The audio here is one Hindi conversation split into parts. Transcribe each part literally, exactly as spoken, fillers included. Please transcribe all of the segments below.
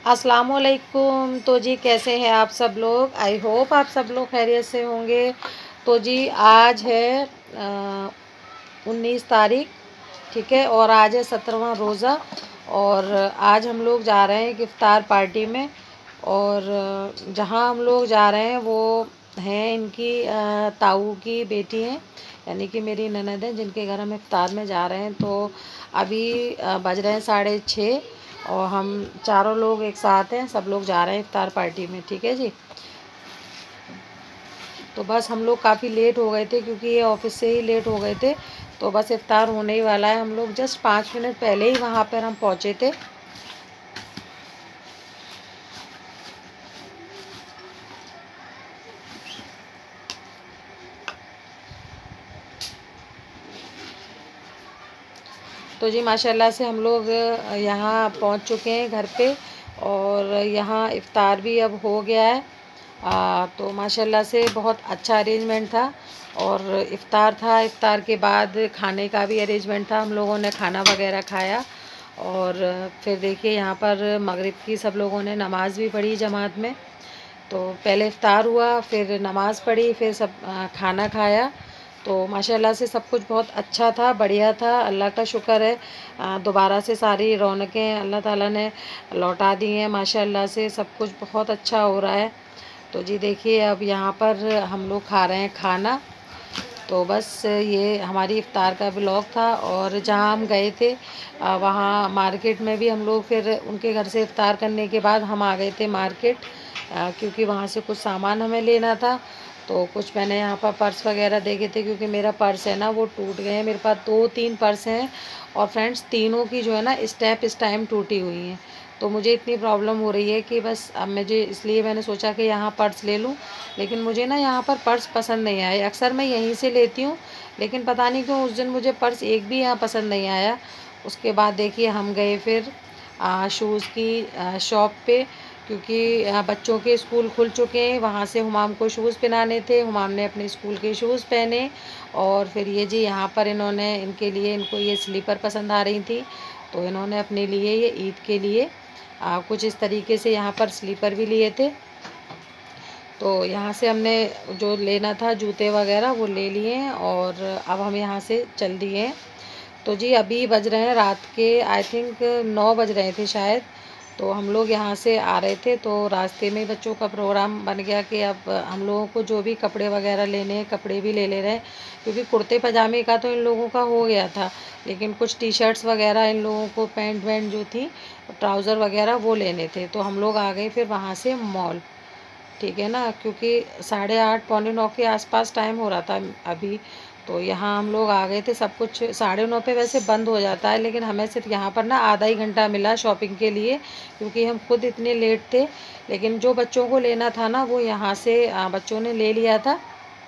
अस्सलाम वालेकुम। तो जी कैसे हैं आप सब लोग? आई होप आप सब लोग खैरियत से होंगे। तो जी आज है उन्नीस तारीख, ठीक है, और आज है सत्रहवां रोज़ा। और आज हम लोग जा रहे हैं एक इफ्तार पार्टी में। और जहाँ हम लोग जा रहे हैं वो हैं इनकी अ, ताऊ की बेटी हैं, यानी कि मेरी ननद हैं, जिनके घर हम इफ्तार में जा रहे हैं। तो अभी अ, बज रहे हैं साढ़े छः और हम चारों लोग एक साथ हैं, सब लोग जा रहे हैं इफ्तार पार्टी में, ठीक है जी। तो बस हम लोग काफ़ी लेट हो गए थे क्योंकि ये ऑफिस से ही लेट हो गए थे। तो बस इफ्तार होने ही वाला है, हम लोग जस्ट पाँच मिनट पहले ही वहाँ पर हम पहुँचे थे। तो जी माशाल्लाह से हम लोग यहाँ पहुँच चुके हैं घर पे और यहाँ इफ़्तार भी अब हो गया है। आ, तो माशाल्लाह से बहुत अच्छा अरेंजमेंट था और इफ़्तार था। इफ़्तार के बाद खाने का भी अरेंजमेंट था, हम लोगों ने खाना वगैरह खाया। और फिर देखिए यहाँ पर मगरिब की सब लोगों ने नमाज़ भी पढ़ी जमात में। तो पहले इफ़्तार हुआ, फिर नमाज़ पढ़ी, फिर सब आ, खाना खाया। तो माशाल्लाह से सब कुछ बहुत अच्छा था, बढ़िया था। अल्लाह का शुक्र है, आ, दोबारा से सारी रौनकें अल्लाह ताला ने लौटा दी हैं। माशाल्लाह से सब कुछ बहुत अच्छा हो रहा है। तो जी देखिए अब यहाँ पर हम लोग खा रहे हैं खाना। तो बस ये हमारी इफ़्तार का व्लॉग था। और जहाँ हम गए थे आ, वहाँ मार्केट में भी हम लोग फिर उनके घर से इफ़्तार करने के बाद हम आ गए थे मार्केट, आ, क्योंकि वहाँ से कुछ सामान हमें लेना था। तो कुछ मैंने यहाँ पर पर्स वगैरह देखे थे क्योंकि मेरा पर्स है ना वो टूट गए हैं। मेरे पास दो तीन पर्स हैं और फ्रेंड्स तीनों की जो है ना स्टेप इस टाइम टूटी हुई हैं। तो मुझे इतनी प्रॉब्लम हो रही है कि बस अब मुझे, इसलिए मैंने सोचा कि यहाँ पर्स ले लूँ। लेकिन मुझे ना यहाँ पर पर्स पसंद नहीं आए। अक्सर मैं यहीं से लेती हूँ, लेकिन पता नहीं क्यों उस दिन मुझे पर्स एक भी यहाँ पसंद नहीं आया। उसके बाद देखिए हम गए फिर शूज़ की शॉप पे, क्योंकि आ, बच्चों के स्कूल खुल चुके हैं। वहाँ से हुमाम को शूज़ पहनाने थे, हुमाम ने अपने स्कूल के शूज़ पहने। और फिर ये जी यहाँ पर इन्होंने इनके लिए, इनको ये स्लीपर पसंद आ रही थी, तो इन्होंने अपने लिए ये ईद के लिए आ, कुछ इस तरीके से यहाँ पर स्लीपर भी लिए थे। तो यहाँ से हमने जो लेना था जूते वगैरह वो ले लिए हैं और अब हम यहाँ से चल दिए हैं। तो जी अभी बज रहे हैं रात के, आई थिंक नौ बज रहे थे शायद। तो हम लोग यहाँ से आ रहे थे तो रास्ते में बच्चों का प्रोग्राम बन गया कि अब हम लोगों को जो भी कपड़े वगैरह लेने हैं कपड़े भी ले ले रहे हैं, क्योंकि कुर्ते पजामे का तो इन लोगों का हो गया था, लेकिन कुछ टी शर्ट्स वगैरह इन लोगों को, पैंट वैंट जो थी, ट्राउज़र वगैरह वो लेने थे। तो हम लोग आ गए फिर वहाँ से मॉल, ठीक है ना, क्योंकि साढ़े आठ पौने नौ के आसपास टाइम हो रहा था अभी। तो यहाँ हम लोग आ गए थे। सब कुछ साढ़े नौ पे वैसे बंद हो जाता है, लेकिन हमें सिर्फ यहाँ पर ना आधा ही घंटा मिला शॉपिंग के लिए, क्योंकि हम खुद इतने लेट थे। लेकिन जो बच्चों को लेना था ना वो यहाँ से आ, बच्चों ने ले लिया था।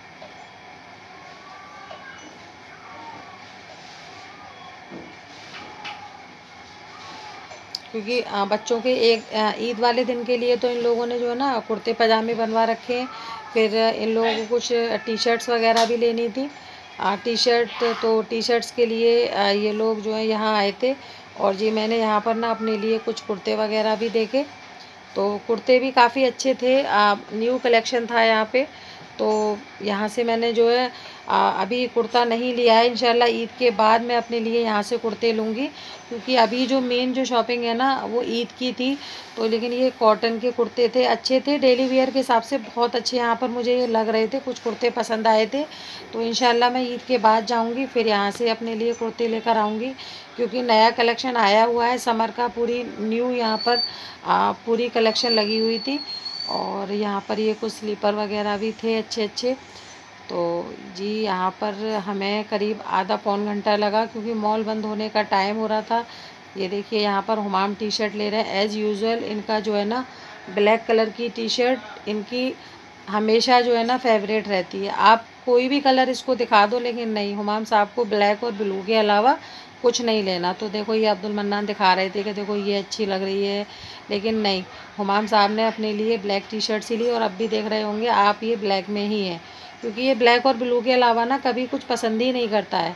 क्योंकि आ, बच्चों के एक आ, ईद वाले दिन के लिए तो इन लोगों ने जो है ना कुर्ते पजामे बनवा रखे हैं। फिर इन लोगों को कुछ टी शर्ट्स वगैरह भी लेनी थी। टी शर्ट, तो टी शर्ट्स के लिए आ, ये लोग जो है यहाँ आए थे। और जी मैंने यहाँ पर ना अपने लिए कुछ कुर्ते वगैरह भी देखे। तो कुर्ते भी काफ़ी अच्छे थे, आ, न्यू कलेक्शन था यहाँ पे। तो यहाँ से मैंने जो है आ, अभी कुर्ता नहीं लिया है, इंशाल्लाह ईद के बाद मैं अपने लिए यहाँ से कुर्ते लूँगी, क्योंकि अभी जो मेन जो शॉपिंग है ना वो ईद की थी। तो लेकिन ये कॉटन के कुर्ते थे, अच्छे थे, डेली वेयर के हिसाब से बहुत अच्छे यहाँ पर मुझे ये लग रहे थे, कुछ कुर्ते पसंद आए थे। तो इंशाल्लाह मैं ईद के बाद जाऊँगी फिर यहाँ से अपने लिए कुर्ते लेकर आऊँगी, क्योंकि नया कलेक्शन आया हुआ है समर का, पूरी न्यू यहाँ पर आ, पूरी कलेक्शन लगी हुई थी। और यहाँ पर ये कुछ स्लीपर वगैरह भी थे अच्छे अच्छे। तो जी यहाँ पर हमें करीब आधा पौन घंटा लगा, क्योंकि मॉल बंद होने का टाइम हो रहा था। ये देखिए यहाँ पर हुमाम टी शर्ट ले रहे हैं। एज़ यूजुअल इनका जो है ना ब्लैक कलर की टी शर्ट इनकी हमेशा जो है ना फेवरेट रहती है। आप कोई भी कलर इसको दिखा दो, लेकिन नहीं, हुमाम साहब को ब्लैक और ब्लू के अलावा कुछ नहीं लेना। तो देखो ये अब्दुल मन्नान दिखा रहे थे कि देखो ये अच्छी लग रही है, लेकिन नहीं, हुमाम साहब ने अपने लिए ब्लैक टी शर्ट सी ली। और अब भी देख रहे होंगे आप ये ब्लैक में ही है, क्योंकि ये ब्लैक और ब्लू के अलावा ना कभी कुछ पसंद ही नहीं करता है।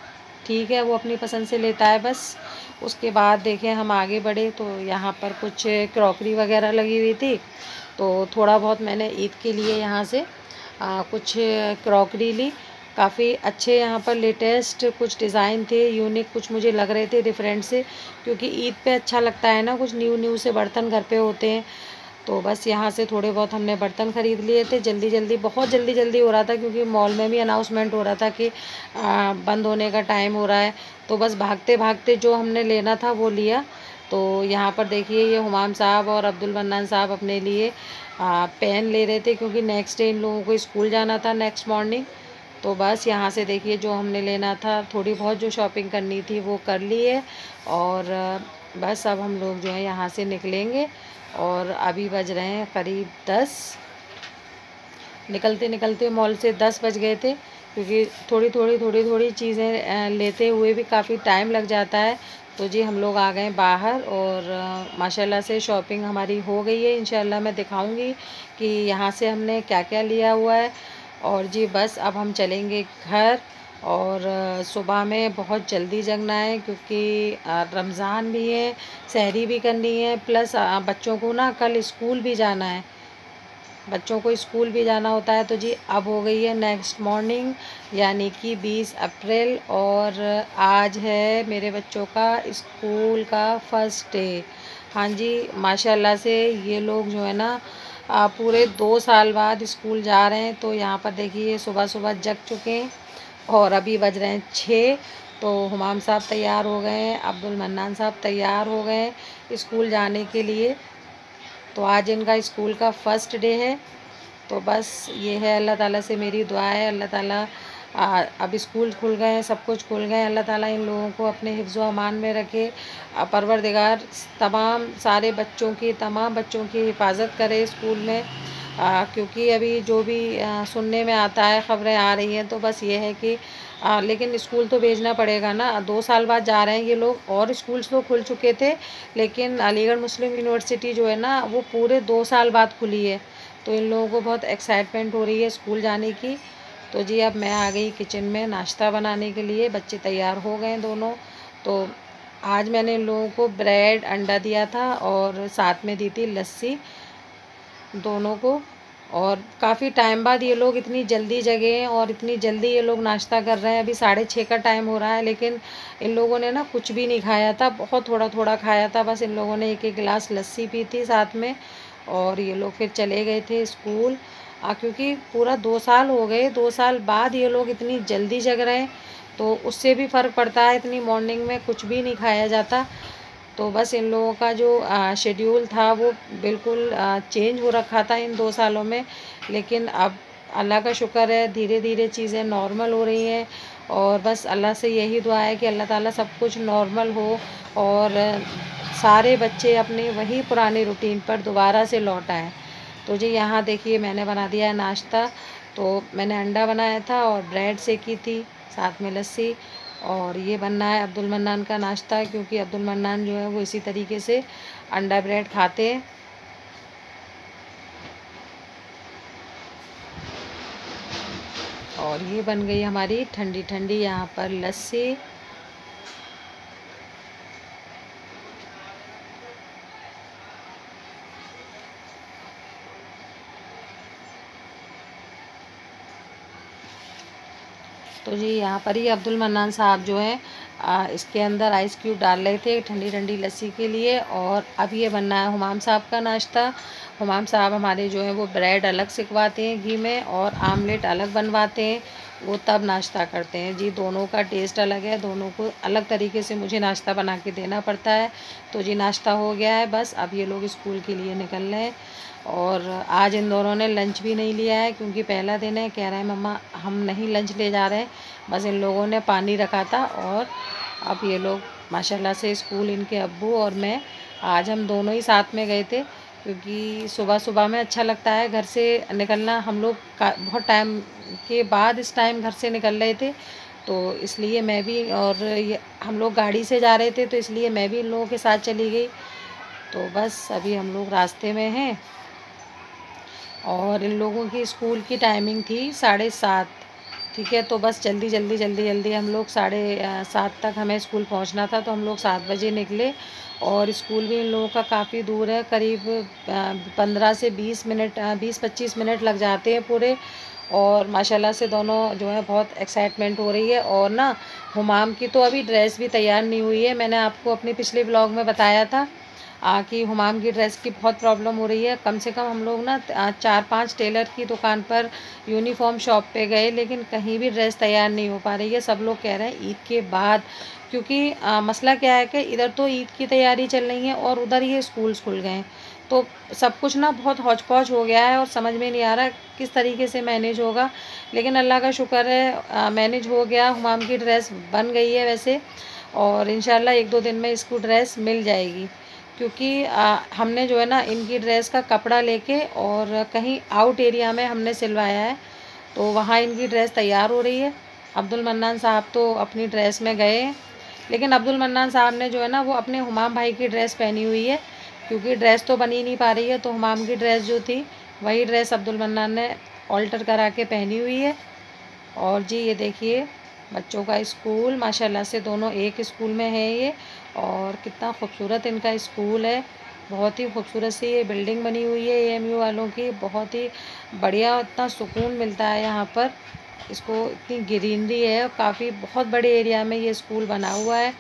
ठीक है, वो अपनी पसंद से लेता है बस। उसके बाद देखें हम आगे बढ़े तो यहाँ पर कुछ क्रॉकरी वगैरह लगी हुई थी, तो थोड़ा बहुत मैंने ईद के लिए यहाँ से आ, कुछ क्रॉकरी ली। काफ़ी अच्छे यहाँ पर लेटेस्ट कुछ डिज़ाइन थे, यूनिक कुछ मुझे लग रहे थे डिफरेंट से, क्योंकि ईद पे अच्छा लगता है ना, कुछ न्यू न्यू से बर्तन घर पे होते हैं। तो बस यहाँ से थोड़े बहुत हमने बर्तन ख़रीद लिए थे, जल्दी जल्दी, बहुत जल्दी जल्दी हो रहा था, क्योंकि मॉल में भी अनाउंसमेंट हो रहा था कि आ, बंद होने का टाइम हो रहा है। तो बस भागते भागते जो हमने लेना था वो लिया। तो यहाँ पर देखिए ये हुमाम साहब और अब्दुल मन्नान साहब अपने लिए आ, पेन ले रहे थे, क्योंकि नेक्स्ट डे इन लोगों को स्कूल जाना था नेक्स्ट मॉर्निंग। तो बस यहाँ से देखिए जो हमने लेना था, थोड़ी बहुत जो शॉपिंग करनी थी वो कर ली है। और बस अब हम लोग जो है यहाँ से निकलेंगे। और अभी बज रहे हैं करीब दस। निकलते निकलते मॉल से दस बज गए थे, क्योंकि थोड़ी थोड़ी थोड़ी थोड़ी चीज़ें लेते हुए भी काफ़ी टाइम लग जाता है। तो जी हम लोग आ गए बाहर, और माशाल्लाह से शॉपिंग हमारी हो गई है। इंशाल्लाह मैं दिखाऊंगी कि यहाँ से हमने क्या क्या लिया हुआ है। और जी बस अब हम चलेंगे घर। और सुबह में बहुत जल्दी जगना है, क्योंकि रमज़ान भी है, सहरी भी करनी है, प्लस बच्चों को ना कल स्कूल भी जाना है, बच्चों को स्कूल भी जाना होता है। तो जी अब हो गई है नेक्स्ट मॉर्निंग, यानी कि बीस अप्रैल, और आज है मेरे बच्चों का स्कूल का फर्स्ट डे। हाँ जी, माशाल्लाह से ये लोग जो है ना आ, पूरे दो साल बाद स्कूल जा रहे हैं। तो यहाँ पर देखिए सुबह सुबह जग चुके हैं, और अभी बज रहे हैं छः। तो हुमाम साहब तैयार हो गए हैं, अब्दुल मन्नान साहब तैयार हो गए हैं स्कूल जाने के लिए। तो आज इनका स्कूल का फ़र्स्ट डे है। तो बस ये है, अल्लाह ताला से मेरी दुआ है, अल्लाह ताला आ, अब स्कूल खुल गए हैं, सब कुछ खुल गए हैं, अल्लाह ताला इन लोगों को अपने हिफ्ज़ व अमान में रखे। परवरदिगार तमाम सारे बच्चों की तमाम बच्चों की हिफाजत करे स्कूल में। आ, क्योंकि अभी जो भी आ, सुनने में आता है, ख़बरें आ रही हैं, तो बस ये है कि आ, लेकिन स्कूल तो भेजना पड़ेगा ना, दो साल बाद जा रहे हैं ये लोग। और स्कूल्स तो खुल चुके थे, लेकिन अलीगढ़ मुस्लिम यूनिवर्सिटी जो है ना वो पूरे दो साल बाद खुली है। तो इन लोगों को बहुत एक्साइटमेंट हो रही है स्कूल जाने की। तो जी अब मैं आ गई किचन में नाश्ता बनाने के लिए, बच्चे तैयार हो गए दोनों। तो आज मैंने इन लोगों को ब्रेड अंडा दिया था, और साथ में दी थी लस्सी दोनों को। और काफ़ी टाइम बाद ये लोग इतनी जल्दी जगे हैं, और इतनी जल्दी ये लोग नाश्ता कर रहे हैं। अभी साढ़े छः का टाइम हो रहा है, लेकिन इन लोगों ने ना कुछ भी नहीं खाया था, बहुत थोड़ा थोड़ा खाया था। बस इन लोगों ने एक एक गिलास लस्सी पी थी साथ में, और ये लोग फिर चले गए थे स्कूल। आ, क्योंकि पूरा दो साल हो गए, दो साल बाद ये लोग इतनी जल्दी जग रहे हैं, तो उससे भी फ़र्क पड़ता है। इतनी मॉर्निंग में कुछ भी नहीं खाया जाता। तो बस इन लोगों का जो शेड्यूल था वो बिल्कुल चेंज हो रखा था इन दो सालों में। लेकिन अब अल्लाह का शुक्र है, धीरे धीरे चीज़ें नॉर्मल हो रही हैं। और बस अल्लाह से यही दुआ है कि अल्लाह ताला सब कुछ नॉर्मल हो, और सारे बच्चे अपने वही पुराने रूटीन पर दोबारा से लौट आएँ। तो जी यहाँ देखिए मैंने बना दिया है नाश्ता। तो मैंने अंडा बनाया था और ब्रेड सेकी थी, साथ में लस्सी। और ये बनना है अब्दुल मन्नान का नाश्ता, क्योंकि अब्दुल मन्नान जो है वो इसी तरीके से अंडा ब्रेड खाते हैं। और ये बन गई हमारी ठंडी ठंडी यहाँ पर लस्सी। तो जी यहाँ पर ही अब्दुल मन्नान साहब जो हैं इसके अंदर आइस क्यूब डाल रहे थे ठंडी ठंडी लस्सी के लिए। और अब ये बनना है हुमाम साहब का नाश्ता। हुमाम साहब हमारे जो है वो ब्रेड अलग सिकवाते हैं घी में, और आमलेट अलग बनवाते हैं, वो तब नाश्ता करते हैं। जी दोनों का टेस्ट अलग है, दोनों को अलग तरीके से मुझे नाश्ता बना के देना पड़ता है। तो जी नाश्ता हो गया है, बस अब ये लोग स्कूल के लिए निकल रहे हैं। और आज इन दोनों ने लंच भी नहीं लिया है, क्योंकि पहला दिन है। कह रहे हैं मम्मा हम नहीं लंच ले जा रहे हैं, बस इन लोगों ने पानी रखा था। और अब ये लोग माशाल्लाह से स्कूल, इनके अब्बू और मैं, आज हम दोनों ही साथ में गए थे, क्योंकि सुबह सुबह में अच्छा लगता है घर से निकलना। हम लोग का बहुत टाइम के बाद इस टाइम घर से निकल रहे थे, तो इसलिए मैं भी, और ये हम लोग गाड़ी से जा रहे थे, तो इसलिए मैं भी इन लोगों के साथ चली गई। तो बस अभी हम लोग रास्ते में हैं। और इन लोगों की स्कूल की टाइमिंग थी साढ़े सात, ठीक है। तो बस जल्दी जल्दी जल्दी जल्दी हम लोग साढ़े सात तक हमें स्कूल पहुंचना था, तो हम लोग सात बजे निकले। और स्कूल भी इन लोगों का काफ़ी दूर है, करीब पंद्रह से बीस मिनट बीस पच्चीस मिनट लग जाते हैं पूरे। और माशाल्लाह से दोनों जो है बहुत एक्साइटमेंट हो रही है। और ना हुमाम की तो अभी ड्रेस भी तैयार नहीं हुई है। मैंने आपको अपने पिछले ब्लॉग में बताया था आ, कि हुमाम की ड्रेस की बहुत प्रॉब्लम हो रही है। कम से कम हम लोग ना चार पांच टेलर की दुकान पर, यूनिफॉर्म शॉप पे गए, लेकिन कहीं भी ड्रेस तैयार नहीं हो पा रही है। सब लोग कह रहे हैं ईद के बाद, क्योंकि आ, मसला क्या है कि इधर तो ईद की तैयारी चल रही है और उधर ये स्कूल खुल गए हैं, तो सब कुछ ना बहुत हौच पौच हो गया है और समझ में नहीं आ रहा किस तरीके से मैनेज होगा। लेकिन अल्लाह का शुक्र है मैनेज हो गया। हुमाम की ड्रेस बन गई है वैसे, और इंशाल्लाह एक दो दिन में इसको ड्रेस मिल जाएगी। क्योंकि आ, हमने जो है ना इनकी ड्रेस का कपड़ा लेके और कहीं आउट एरिया में हमने सिलवाया है, तो वहाँ इनकी ड्रेस तैयार हो रही है। अब्दुल मन्नान साहब तो अपनी ड्रेस में गए हैं, लेकिन अब्दुल मन्नान साहब ने जो है ना वो अपने हुमाम भाई की ड्रेस पहनी हुई है, क्योंकि ड्रेस तो बनी नहीं पा रही है। तो हुमाम की ड्रेस जो थी वही ड्रेस अब्दुल मन्नान ने ऑल्टर करा के पहनी हुई है। और जी ये देखिए बच्चों का स्कूल, माशाल्लाह से दोनों एक स्कूल में है ये। और कितना खूबसूरत इनका स्कूल है, बहुत ही खूबसूरत सी ये बिल्डिंग बनी हुई है ए एम यू वालों की, बहुत ही बढ़िया। इतना सुकून मिलता है यहाँ पर, इसको इतनी ग्रीनरी है और काफ़ी बहुत बड़े एरिया में ये स्कूल बना हुआ है।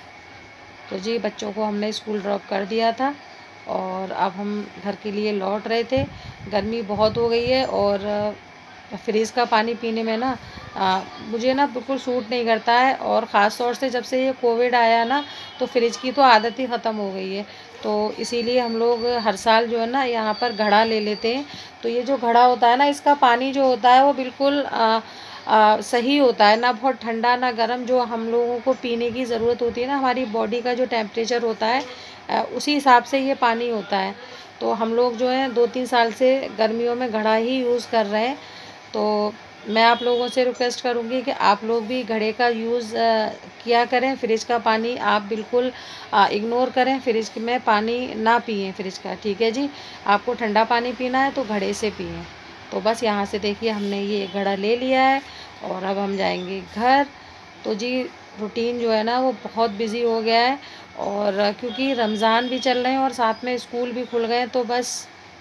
तो जी बच्चों को हमने स्कूल ड्रॉप कर दिया था और अब हम घर के लिए लौट रहे थे। गर्मी बहुत हो गई है और फ्रिज का पानी पीने में ना आ, मुझे ना बिल्कुल सूट नहीं करता है। और ख़ास तौर से जब से ये कोविड आया ना, तो फ्रिज की तो आदत ही ख़त्म हो गई है। तो इसीलिए हम लोग हर साल जो है ना यहाँ पर घड़ा ले लेते हैं। तो ये जो घड़ा होता है ना, इसका पानी जो होता है वो बिल्कुल आ, आ, सही होता है, ना बहुत ठंडा ना गर्म, जो हम लोगों को पीने की ज़रूरत होती है ना, हमारी बॉडी का जो टेम्परेचर होता है आ, उसी हिसाब से ये पानी होता है। तो हम लोग जो है दो तीन साल से गर्मियों में घड़ा ही यूज़ कर रहे हैं। तो मैं आप लोगों से रिक्वेस्ट करूंगी कि आप लोग भी घड़े का यूज़ किया करें। फ्रिज का पानी आप बिल्कुल इग्नोर करें, फ्रिज में पानी ना पिएं फ्रिज का, ठीक है जी। आपको ठंडा पानी पीना है तो घड़े से पिएं। तो बस यहाँ से देखिए हमने ये घड़ा ले लिया है और अब हम जाएंगे घर। तो जी रूटीन जो है ना वो बहुत बिज़ी हो गया है, और क्योंकि रमज़ान भी चल रहे हैं और साथ में स्कूल भी खुल गए, तो बस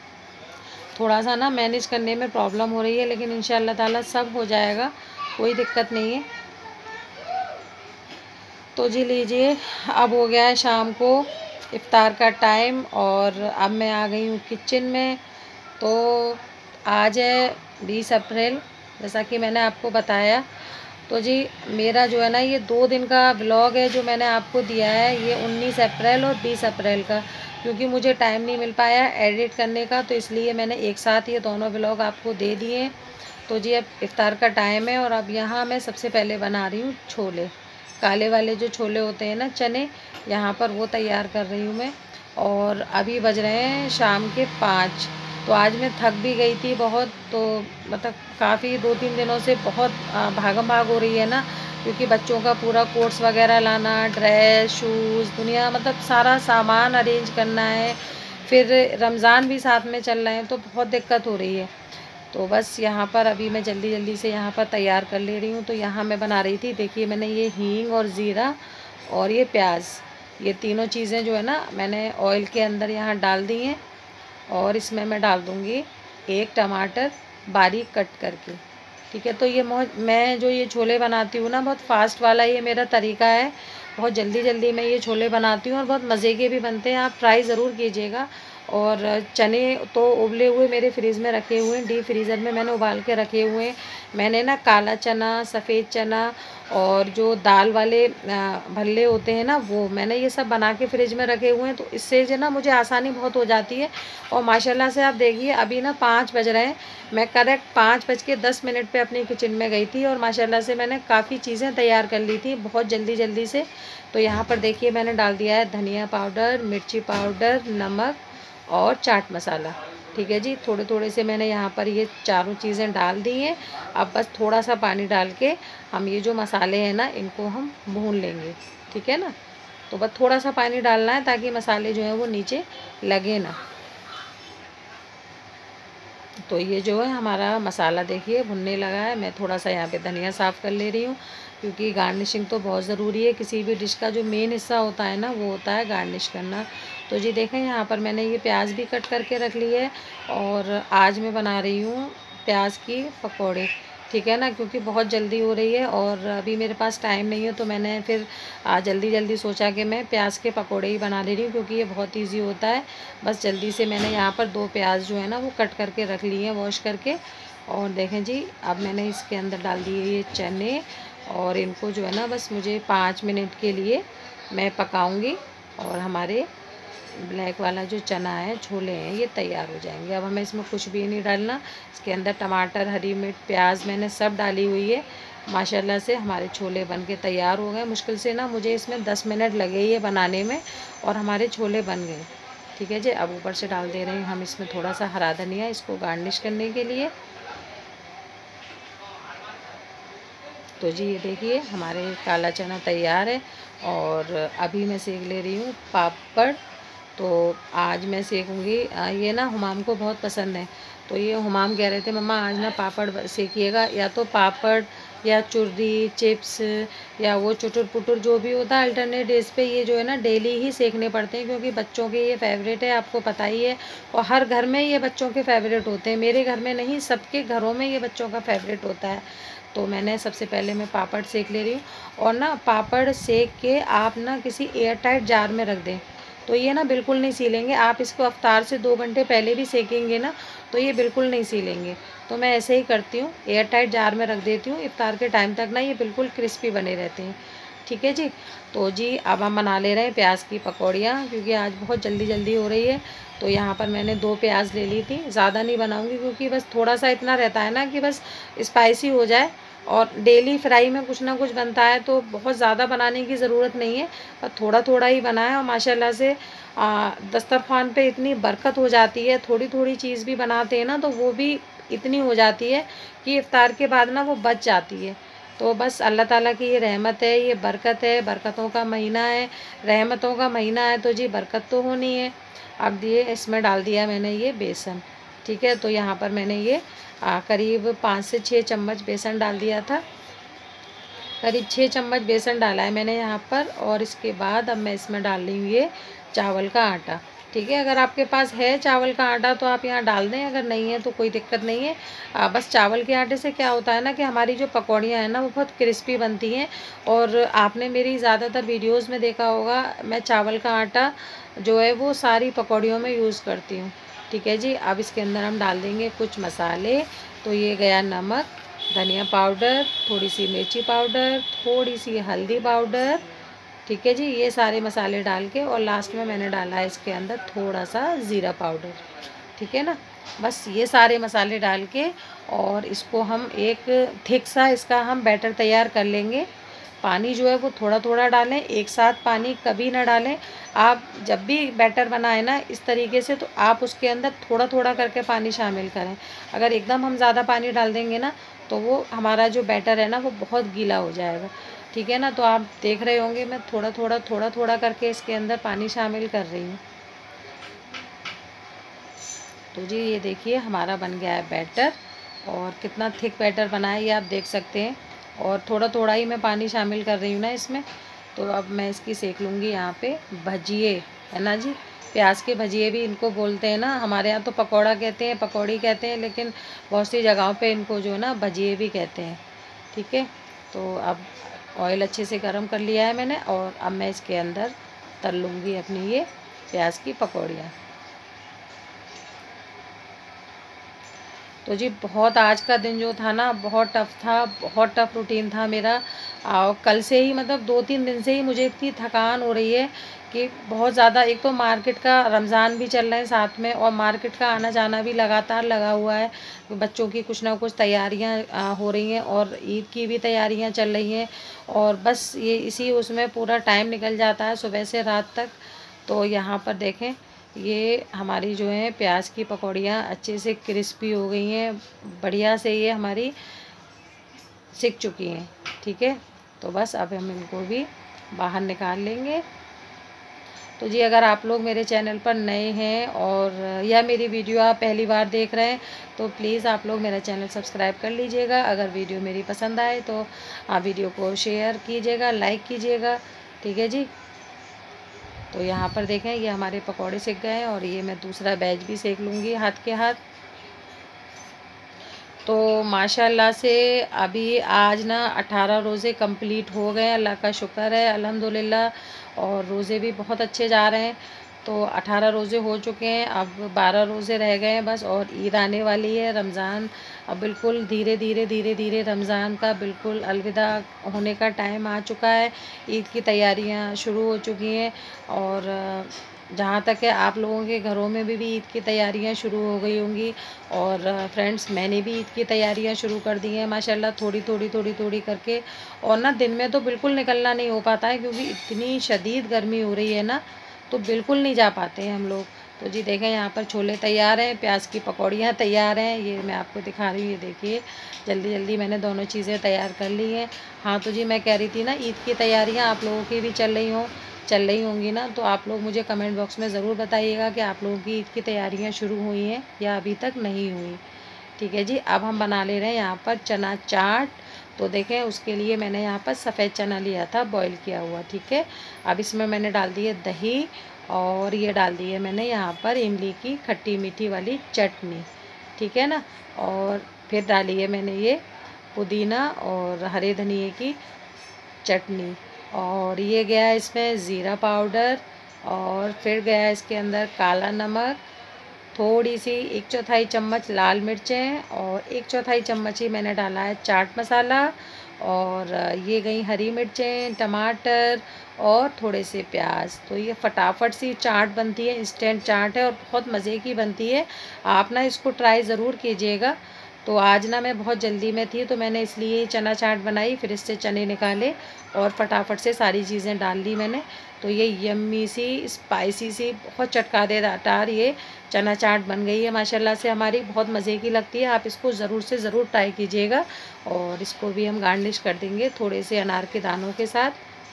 थोड़ा सा ना मैनेज करने में प्रॉब्लम हो रही है। लेकिन इंशाअल्लाह ताला सब हो जाएगा, कोई दिक्कत नहीं है। तो जी लीजिए, अब हो गया है शाम को इफ़्तार का टाइम और अब मैं आ गई हूँ किचन में। तो आज है बीस अप्रैल, जैसा कि मैंने आपको बताया। तो जी मेरा जो है ना ये दो दिन का व्लॉग है जो मैंने आपको दिया है, ये उन्नीस अप्रैल और बीस अप्रैल का, क्योंकि मुझे टाइम नहीं मिल पाया एडिट करने का, तो इसलिए मैंने एक साथ ये दोनों व्लॉग आपको दे दिए। तो जी अब इफ़्तार का टाइम है और अब यहाँ मैं सबसे पहले बना रही हूँ छोले, काले वाले जो छोले होते हैं ना चने, यहाँ पर वो तैयार कर रही हूँ मैं। और अभी बज रहे हैं शाम के पाँच। तो आज मैं थक भी गई थी बहुत, तो मतलब काफ़ी दो तीन दिनों से बहुत भागम भाग हो रही है ना, क्योंकि बच्चों का पूरा कोर्स वगैरह लाना, ड्रेस शूज़ दुनिया मतलब सारा सामान अरेंज करना है, फिर रमज़ान भी साथ में चल रहे हैं, तो बहुत दिक्कत हो रही है। तो बस यहाँ पर अभी मैं जल्दी जल्दी से यहाँ पर तैयार कर ले रही हूँ। तो यहाँ मैं बना रही थी, देखिए मैंने ये हींग और ज़ीरा और ये प्याज, ये तीनों चीज़ें जो है ना मैंने ऑयल के अंदर यहाँ डाल दी हैं। और इसमें मैं डाल दूँगी एक टमाटर बारीक कट करके, ठीक है। तो ये मैं जो ये छोले बनाती हूँ ना, बहुत फास्ट वाला ये मेरा तरीका है, बहुत जल्दी जल्दी मैं ये छोले बनाती हूँ और बहुत मज़े के भी बनते हैं, आप ट्राई ज़रूर कीजिएगा। और चने तो उबले हुए मेरे फ्रीज़ में रखे हुए हैं, डीप फ्रीज़र में मैंने उबाल के रखे हुए हैं। मैंने ना काला चना, सफ़ेद चना और जो दाल वाले भल्ले होते हैं ना, वो मैंने ये सब बना के फ्रिज में रखे हुए हैं। तो इससे जो ना मुझे आसानी बहुत हो जाती है। और माशाल्लाह से आप देखिए अभी ना पाँच बज रहे हैं, मैं करेक्ट पाँच बज के दस मिनट पर अपनी किचन में गई थी और माशाल्लाह से मैंने काफ़ी चीज़ें तैयार कर ली थी बहुत जल्दी जल्दी से। तो यहाँ पर देखिए मैंने डाल दिया है धनिया पाउडर, मिर्ची पाउडर, नमक और चाट मसाला, ठीक है जी। थोड़े थोड़े से मैंने यहाँ पर ये चारों चीज़ें डाल दी हैं। अब बस थोड़ा सा पानी डाल के हम ये जो मसाले हैं ना इनको हम भून लेंगे, ठीक है ना। तो बस थोड़ा सा पानी डालना है ताकि मसाले जो हैं वो नीचे लगे ना। तो ये जो है हमारा मसाला देखिए भुनने लगा है। मैं थोड़ा सा यहाँ पे धनिया साफ़ कर ले रही हूँ, क्योंकि गार्निशिंग तो बहुत ज़रूरी है। किसी भी डिश का जो मेन हिस्सा होता है ना, वो होता है गार्निश करना। तो जी देखें, यहाँ पर मैंने ये प्याज भी कट करके रख ली है, और आज मैं बना रही हूँ प्याज की पकौड़े, ठीक है ना, क्योंकि बहुत जल्दी हो रही है और अभी मेरे पास टाइम नहीं है। तो मैंने फिर जल्दी जल्दी सोचा कि मैं प्याज के पकौड़े ही बना ले रही हूँ, क्योंकि ये बहुत इजी होता है। बस जल्दी से मैंने यहाँ पर दो प्याज जो है ना वो कट करके रख लिए हैं, वॉश करके। और देखें जी, अब मैंने इसके अंदर डाल दिए ये चने, और इनको जो है ना बस मुझे पाँच मिनट के लिए मैं पकाऊंगी, और हमारे ब्लैक वाला जो चना है, छोले हैं, ये तैयार हो जाएंगे। अब हमें इसमें कुछ भी नहीं डालना। इसके अंदर टमाटर, हरी मिर्च, प्याज मैंने सब डाली हुई है। माशाल्लाह से हमारे छोले बन के तैयार हो गए। मुश्किल से ना मुझे इसमें दस मिनट लगे ये बनाने में, और हमारे छोले बन गए, ठीक है जी। अब ऊपर से डाल दे रहे हैं हम इसमें थोड़ा सा हरा धनिया, इसको गार्निश करने के लिए। तो जी ये देखिए, हमारे काला चना तैयार है, और अभी मैं सेक ले रही हूँ पापड़। तो आज मैं सेकूँगी, ये ना हुमाम को बहुत पसंद है। तो ये हुमाम कह रहे थे मम्मा आज ना पापड़ सेकिएगा, या तो पापड़ या चुर्री चिप्स या वो चुटुर पुटुर जो भी होता है, अल्टरनेट डेज पे ये जो है ना डेली ही सेकने पड़ते हैं, क्योंकि बच्चों के ये फेवरेट है, आपको पता ही है। और हर घर में ये बच्चों के फेवरेट होते हैं, मेरे घर में नहीं, सबके घरों में ये बच्चों का फेवरेट होता है। तो मैंने सबसे पहले मैं पापड़ सेक ले रही हूँ, और ना पापड़ सेक के आप ना किसी एयर टाइट जार में रख दें, तो ये ना बिल्कुल नहीं सीलेंगे। आप इसको अफ्तार से दो घंटे पहले भी सेकेंगे ना, तो ये बिल्कुल नहीं सीलेंगे। तो मैं ऐसे ही करती हूँ, एयर टाइट जार में रख देती हूँ, इफ्तार के टाइम तक ना ये बिल्कुल क्रिस्पी बने रहते हैं, ठीक है जी। तो जी अब हम बना ले रहे हैं प्याज की पकौड़ियाँ, क्योंकि आज बहुत जल्दी जल्दी हो रही है। तो यहाँ पर मैंने दो प्याज ले ली थी, ज़्यादा नहीं बनाऊँगी, क्योंकि बस थोड़ा सा इतना रहता है ना कि बस स्पाइसी हो जाए, और डेली फ्राई में कुछ ना कुछ बनता है, तो बहुत ज़्यादा बनाने की ज़रूरत नहीं है, और थोड़ा थोड़ा ही बनाए। और माशाल्लाह से दस्तरखान पे इतनी बरकत हो जाती है, थोड़ी थोड़ी चीज़ भी बनाते हैं ना, तो वो भी इतनी हो जाती है कि इफ्तार के बाद ना वो बच जाती है। तो बस अल्लाह ताला की ये रहमत है, ये बरकत है, बरकतों का महीना है, रहमतों का महीना है, तो जी बरकत तो होनी है। अब ये इसमें डाल दिया मैंने ये बेसन, ठीक है। तो यहाँ पर मैंने ये आ, करीब पाँच से छः चम्मच बेसन डाल दिया था, करीब छः चम्मच बेसन डाला है मैंने यहाँ पर। और इसके बाद अब मैं इसमें डाल रही हूँ ये चावल का आटा, ठीक है। अगर आपके पास है चावल का आटा तो आप यहाँ डाल दें, अगर नहीं है तो कोई दिक्कत नहीं है। आ, बस चावल के आटे से क्या होता है ना कि हमारी जो पकौड़ियाँ हैं ना वो बहुत क्रिस्पी बनती हैं। और आपने मेरी ज़्यादातर वीडियोज़ में देखा होगा, मैं चावल का आटा जो है वो सारी पकौड़ियों में यूज़ करती हूँ, ठीक है जी। अब इसके अंदर हम डाल देंगे कुछ मसाले। तो ये गया नमक, धनिया पाउडर, थोड़ी सी मिर्ची पाउडर, थोड़ी सी हल्दी पाउडर, ठीक है जी। ये सारे मसाले डाल के, और लास्ट में मैंने डाला है इसके अंदर थोड़ा सा ज़ीरा पाउडर, ठीक है ना। बस ये सारे मसाले डाल के, और इसको हम एक थिक सा इसका हम बैटर तैयार कर लेंगे। पानी जो है वो थोड़ा थोड़ा डालें, एक साथ पानी कभी ना डालें। आप जब भी बैटर बनाएं ना इस तरीके से, तो आप उसके अंदर थोड़ा थोड़ा करके पानी शामिल करें। अगर एकदम हम ज़्यादा पानी डाल देंगे ना, तो वो हमारा जो बैटर है ना वो बहुत गीला हो जाएगा, ठीक है ना। तो आप देख रहे होंगे मैं थोड़ा थोड़ा थोड़ा थोड़ा करके इसके अंदर पानी शामिल कर रही हूँ। तो जी ये देखिए हमारा बन गया है बैटर, और कितना थिक बैटर बना है ये आप देख सकते हैं। और थोड़ा थोड़ा ही मैं पानी शामिल कर रही हूँ ना इसमें। तो अब मैं इसकी सेक लूँगी यहाँ पे भजिए, है ना जी। प्याज के भजिए भी इनको बोलते हैं ना, हमारे यहाँ तो पकौड़ा कहते हैं, पकौड़ी कहते हैं, लेकिन बहुत सी जगहों पे इनको जो है ना भजिए भी कहते हैं, ठीक है। तो अब ऑयल अच्छे से गर्म कर लिया है मैंने, और अब मैं इसके अंदर तल लूँगी अपनी ये प्याज की पकौड़ियाँ। तो जी बहुत आज का दिन जो था ना बहुत टफ़ था, बहुत टफ़ रूटीन था मेरा। और कल से ही मतलब दो तीन दिन से ही मुझे इतनी थकान हो रही है कि बहुत ज़्यादा। एक तो मार्केट का रमज़ान भी चल रहे हैं साथ में, और मार्केट का आना जाना भी लगातार लगा हुआ है। बच्चों की कुछ ना कुछ तैयारियां हो रही हैं, और ईद की भी तैयारियां चल रही हैं, और बस ये इसी उसमें पूरा टाइम निकल जाता है सुबह से रात तक। तो यहाँ पर देखें, ये हमारी जो है प्याज की पकौड़ियाँ अच्छे से क्रिस्पी हो गई हैं, बढ़िया से ये हमारी सिक चुकी हैं, ठीक है। तो बस अब हम इनको भी बाहर निकाल लेंगे। तो जी अगर आप लोग मेरे चैनल पर नए हैं और या मेरी वीडियो आप पहली बार देख रहे हैं तो प्लीज़ आप लोग मेरा चैनल सब्सक्राइब कर लीजिएगा। अगर वीडियो मेरी पसंद आए तो आप वीडियो को शेयर कीजिएगा, लाइक कीजिएगा, ठीक है जी। तो यहाँ पर देखें ये हमारे पकौड़े सेक गए हैं और ये मैं दूसरा बैच भी सेक लूँगी हाथ के हाथ। तो माशाल्लाह से अभी आज ना अठारह रोज़े कंप्लीट हो गए, अल्लाह का शुक्र है अल्हम्दुलिल्लाह। और रोज़े भी बहुत अच्छे जा रहे हैं। तो अठारह रोज़े हो चुके हैं, अब बारह रोज़े रह गए हैं बस, और ईद आने वाली है, रमज़ान। अब बिल्कुल धीरे धीरे धीरे धीरे रमज़ान का बिल्कुल अलविदा होने का टाइम आ चुका है। ईद की तैयारियां शुरू हो चुकी हैं और जहाँ तक है आप लोगों के घरों में भी, भी ईद की तैयारियां शुरू हो गई होंगी। और फ्रेंड्स मैंने भी ईद की तैयारियां शुरू कर दी हैं माशाल्लाह, थोड़ी थोड़ी थोड़ी थोड़ी करके। और ना दिन में तो बिल्कुल निकलना नहीं हो पाता है क्योंकि इतनी शदीद गर्मी हो रही है ना, तो बिल्कुल नहीं जा पाते हैं हम लोग। तो जी देखें यहाँ पर छोले तैयार हैं, प्याज की पकौड़ियाँ तैयार हैं, ये मैं आपको दिखा रही हूँ। ये देखिए जल्दी जल्दी मैंने दोनों चीज़ें तैयार कर ली हैं। हाँ तो जी मैं कह रही थी ना ईद की तैयारियाँ आप लोगों की भी चल रही हों चल रही होंगी ना, तो आप लोग मुझे कमेंट बॉक्स में ज़रूर बताइएगा कि आप लोगों की ईद की तैयारियाँ शुरू हुई हैं या अभी तक नहीं हुई। ठीक है जी। अब हम बना ले रहे हैं यहाँ पर चना चाट। तो देखें उसके लिए मैंने यहाँ पर सफ़ेद चना लिया था बॉईल किया हुआ, ठीक है। अब इसमें मैंने डाल दी है दही और ये डाल दी है मैंने यहाँ पर इमली की खट्टी मीठी वाली चटनी, ठीक है ना। और फिर डाली है मैंने ये पुदीना और हरे धनिए की चटनी। और ये गया इसमें ज़ीरा पाउडर और फिर गया इसके अंदर काला नमक, थोड़ी सी एक चौथाई चम्मच लाल मिर्चें और एक चौथाई चम्मच ही मैंने डाला है चाट मसाला। और ये गई हरी मिर्चें, टमाटर और थोड़े से प्याज। तो ये फटाफट सी चाट बनती है, इंस्टेंट चाट है और बहुत मज़े की बनती है। आप ना इसको ट्राई ज़रूर कीजिएगा। तो आज ना मैं बहुत जल्दी में थी तो मैंने इसलिए चना चाट बनाई, फिर इससे चने निकाले और फटाफट से सारी चीज़ें डाल ली मैंने। तो ये यम्मी सी स्पाइसी सी बहुत चटकारेदार ये चना चाट बन गई है माशाल्लाह से हमारी, बहुत मज़े की लगती है। आप इसको ज़रूर से ज़रूर ट्राई कीजिएगा। और इसको भी हम गार्निश कर देंगे थोड़े से अनार के दानों के साथ,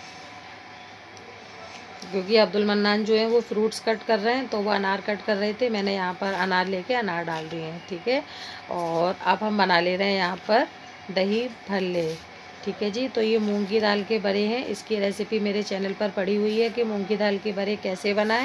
क्योंकि अब्दुल मन्नान जो है वो फ्रूट्स कट कर रहे हैं तो वो अनार कट कर रहे थे, मैंने यहाँ पर अनार लेके अनार डाल दिए हैं, ठीक है। और अब हम बना ले रहे हैं यहाँ पर दही भल्ले, ठीक है जी। तो ये मूंग की दाल के बड़े हैं, इसकी रेसिपी मेरे चैनल पर पड़ी हुई है कि मूंग की दाल के बड़े कैसे बनाएं।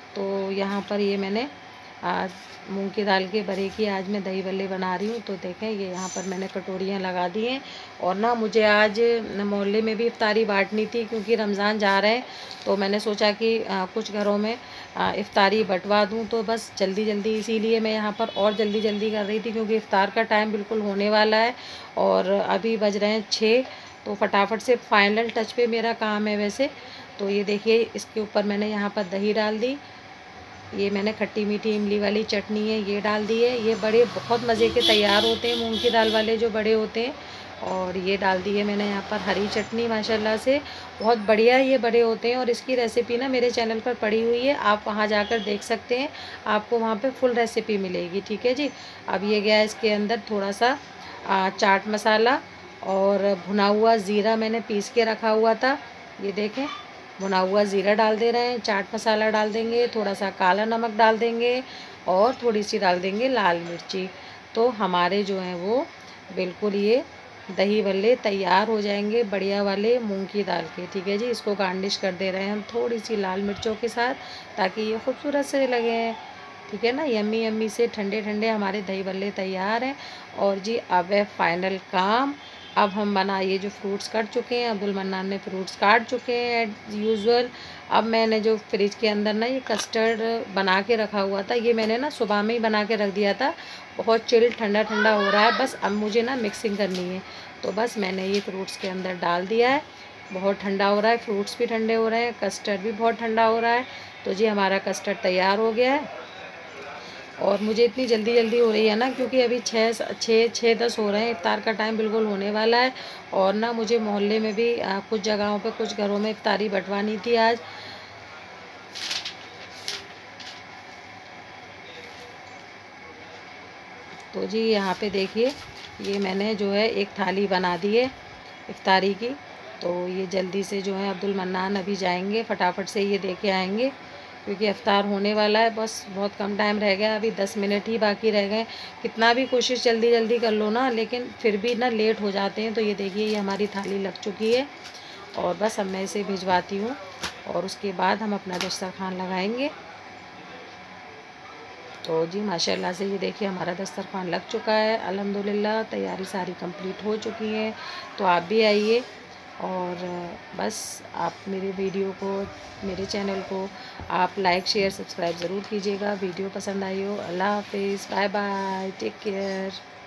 तो यहाँ पर ये मैंने आज मूंग की दाल के बड़े की आज मैं दही भल्ले बना रही हूँ। तो देखें ये यहाँ पर मैंने कटोरियाँ लगा दी हैं। और ना मुझे आज मोहल्ले में भी इफ्तारी बांटनी थी क्योंकि रमज़ान जा रहे हैं, तो मैंने सोचा कि आ, कुछ घरों में आ, इफ्तारी बंटवा दूँ। तो बस जल्दी जल्दी इसीलिए मैं यहाँ पर और जल्दी जल्दी कर रही थी क्योंकि इफ्तार का टाइम बिल्कुल होने वाला है और अभी बज रहे हैं छः। तो फटाफट से फाइनल टच पे मेरा काम है वैसे। तो ये देखिए इसके ऊपर मैंने यहाँ पर दही डाल दी, ये मैंने खट्टी मीठी इमली वाली चटनी है ये डाल दी है। ये बड़े बहुत मज़े के तैयार होते हैं मूंग की दाल वाले जो बड़े होते हैं। और ये डाल दी है मैंने यहाँ पर हरी चटनी, माशाल्लाह से बहुत बढ़िया ये बड़े होते हैं। और इसकी रेसिपी ना मेरे चैनल पर पड़ी हुई है, आप वहाँ जाकर देख सकते हैं, आपको वहाँ पे फुल रेसिपी मिलेगी, ठीक है जी। अब ये गया इसके अंदर थोड़ा सा आ, चाट मसाला और भुना हुआ ज़ीरा मैंने पीस के रखा हुआ था, ये देखें भुना हुआ ज़ीरा डाल दे रहे हैं, चाट मसाला डाल देंगे, थोड़ा सा काला नमक डाल देंगे और थोड़ी सी डाल देंगे लाल मिर्ची। तो हमारे जो हैं वो बिल्कुल ये दही भल्ले तैयार हो जाएंगे बढ़िया वाले मूंग की दाल के, ठीक है जी। इसको गार्निश कर दे रहे हैं हम थोड़ी सी लाल मिर्चों के साथ ताकि ये खूबसूरत से लगे, ठीक है ना। यम्मी यम्मी से ठंडे ठंडे हमारे दही भल्ले तैयार हैं। और जी अब है फाइनल काम। अब हम बना ये जो फ्रूट्स कट चुके हैं, अब्दुल मन्नान ने फ्रूट्स काट चुके हैं एज यूजुअल। अब मैंने जो फ्रिज के अंदर ना ये कस्टर्ड बना के रखा हुआ था, ये मैंने ना सुबह में ही बना के रख दिया था, बहुत चिल ठंडा ठंडा हो रहा है। बस अब मुझे ना मिक्सिंग करनी है, तो बस मैंने ये फ्रूट्स के अंदर डाल दिया है। बहुत ठंडा हो रहा है, फ्रूट्स भी ठंडे हो रहे हैं, कस्टर्ड भी बहुत ठंडा हो रहा है। तो जी हमारा कस्टर्ड तैयार हो गया है। और मुझे इतनी जल्दी जल्दी हो रही है ना क्योंकि अभी छः छः छः दस हो रहे हैं, इफ्तार का टाइम बिल्कुल होने वाला है। और ना मुझे मोहल्ले में भी आ, कुछ जगहों पे कुछ घरों में इफ्तारी बंटवानी थी आज। तो जी यहाँ पे देखिए ये मैंने जो है एक थाली बना दी है इफ्तारी की। तो ये जल्दी से जो है अब्दुल मन्नान अभी जाएंगे, फटाफट से ये दे के आएंगे, क्योंकि इफ्तार होने वाला है। बस बहुत कम टाइम रह गया, अभी दस मिनट ही बाकी रह गए। कितना भी कोशिश जल्दी जल्दी कर लो ना, लेकिन फिर भी ना लेट हो जाते हैं। तो ये देखिए, ये हमारी थाली लग चुकी है और बस अब मैं इसे भिजवाती हूँ और उसके बाद हम अपना दस्तरखान लगाएंगे। तो जी माशाल्लाह से ये देखिए हमारा दस्तरखान लग चुका है। अल्हम्दुलिल्लाह तैयारी सारी कंप्लीट हो चुकी है। तो आप भी आइए और बस आप मेरे वीडियो को, मेरे चैनल को आप लाइक शेयर सब्सक्राइब ज़रूर कीजिएगा। वीडियो पसंद आई हो। अल्लाह हाफिज़, बाय बाय, टेक केयर।